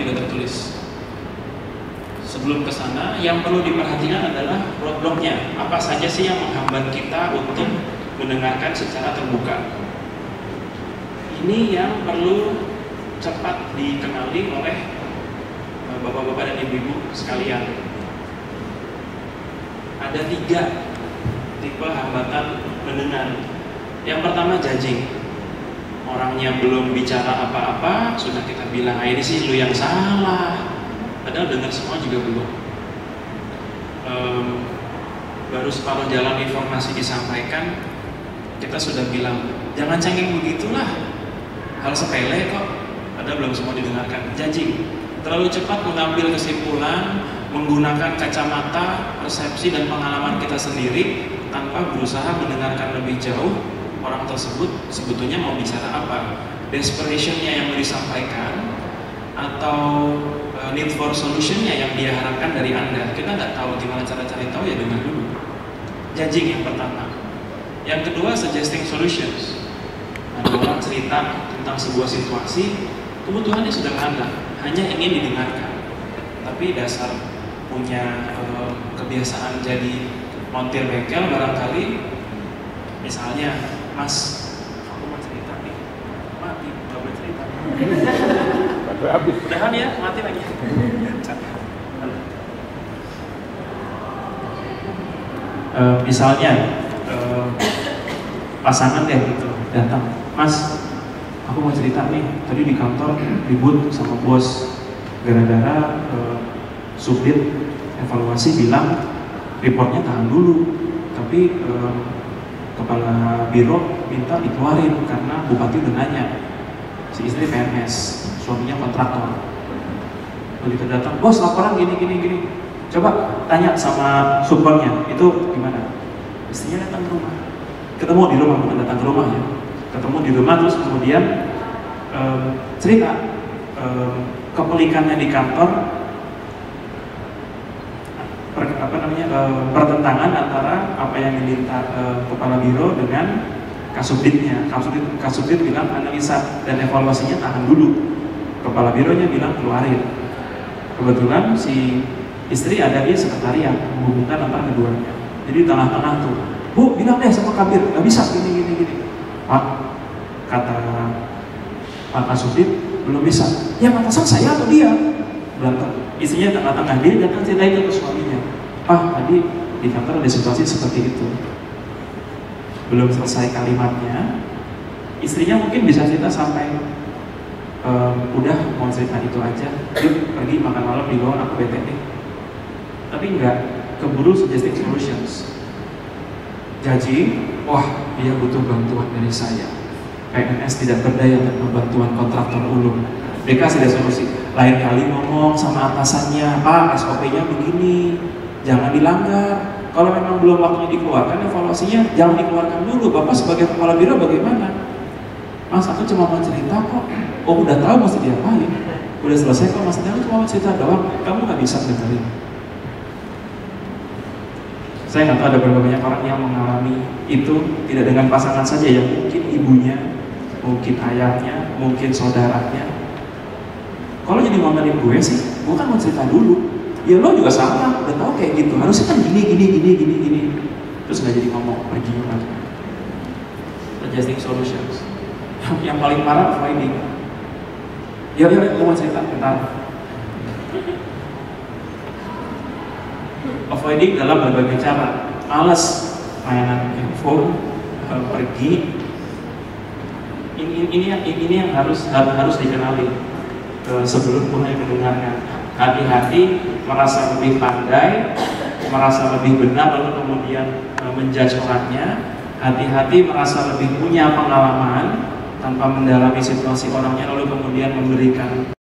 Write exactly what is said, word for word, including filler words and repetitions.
juga tertulis. Sebelum ke sana, yang perlu diperhatikan adalah roadblock-nya. Apa saja sih yang menghambat kita untuk mendengarkan secara terbuka? Ini yang perlu cepat dikenali oleh bapak-bapak dan ibu-ibu sekalian. Ada tiga tipe hambatan mendengar. Yang pertama, judging. Orangnya belum bicara apa-apa, sudah kita bilang, ah, ini sih lu yang salah. Padahal dengar semua juga belum. Um, baru separuh jalan informasi disampaikan, kita sudah bilang, jangan cengeng begitulah, hal sepele kok. Padahal belum semua didengarkan. Judging, terlalu cepat mengambil kesimpulan, menggunakan kacamata, persepsi dan pengalaman kita sendiri tanpa berusaha mendengarkan lebih jauh orang tersebut sebetulnya mau bicara apa, desperation-nya yang mau disampaikan, atau uh, need for solution-nya yang dia harapkan dari Anda. Kita nggak tahu gimana cara cari tahu, ya dengar dulu. Judging yang pertama. Yang kedua, suggesting solutions. Ada orang cerita tentang sebuah situasi, kebutuhannya sederhana, hanya ingin didengarkan. Tapi dasar punya uh, kebiasaan jadi montir bengkel barangkali, misalnya, Mas, aku mau cerita nih, mati, nggak boleh cerita. Udahan ya, mati lagi. uh, misalnya, uh, pasangan deh gitu datang, Mas, aku mau cerita nih, tadi di kantor ribut sama bos gara-gara uh, subdit evaluasi bilang reportnya tahan dulu, tapi uh, kepala biro minta dikeluarin karena bupati udah nanya. Si istri P N S, suaminya kontraktor. Begitu datang, bos laporan gini gini gini. Coba tanya sama supernya, itu gimana? Istrinya datang ke rumah, ketemu di rumah, bukan datang ke rumah ya. Ketemu di rumah terus kemudian um, cerita um, kepelikannya di kantor, per, apa namanya um, pertentangan antara apa yang diminta um, kepala biro dengan Kasubditnya. Kasubdit, Kasubdit bilang analisa dan evaluasinya tahan dulu. Kepala bironya bilang keluarin. Kebetulan si istri ada di sekretariat menghubungkan antara keduanya. Jadi tengah-tengah tuh, Bu, bilang deh sama Kabir, nggak bisa gini gini gini. Pak, kata Pak Kasubdit, belum bisa. Ya atasan saya atau dia? Berantem. Istrinya tengah-tengah, dia datang cerita itu ke suaminya. Pak, tadi di kantor ada situasi seperti itu. Belum selesai kalimatnya, istrinya mungkin bisa cerita sampai ehm, udah mau cerita itu aja, yuk pergi makan malam di luar, aku bete nih. Tapi enggak, keburu suggesting solutions. Judging, wah dia butuh bantuan dari saya, P N S tidak berdaya tanpa bantuan kontraktor ulung. Dia kasih ada solusi. Lain kali ngomong sama atasannya, Pak S O P-nya begini, jangan dilanggar. Kalau memang belum waktunya dikeluarkan, evaluasinya jangan dikeluarkan dulu. Bapak sebagai kepala biro bagaimana? Mas, aku cuma mau cerita kok. Oh, udah tahu mesti diapain. Udah selesai kok, mas, aku cuma mau cerita doang. Kamu nggak bisa dengerin. Saya nggak tahu ada berapa banyak orang yang mengalami itu, tidak dengan pasangan saja, ya mungkin ibunya, mungkin ayahnya, mungkin saudaranya. Kalau jadi ngomelin gue sih, gue kan mau cerita dulu. Ya lo juga sama, udah tahu kayak gitu. Harusnya kan gini, gini, gini, gini, gini. Terus nggak jadi ngomong, pergi lagi. Suggesting solutions. Yang paling parah, avoiding. Ya, ya, gue mau cerita, bentar. Avoiding dalam berbagai cara. Males mainan handphone, pergi. Ini, ini, yang, ini yang harus harus dikenali sebelum mulai mendengarkan. Hati-hati merasa lebih pandai, merasa lebih benar, lalu kemudian e, menjudge orangnya. Hati-hati merasa lebih punya pengalaman tanpa mendalami situasi orangnya, lalu kemudian memberikan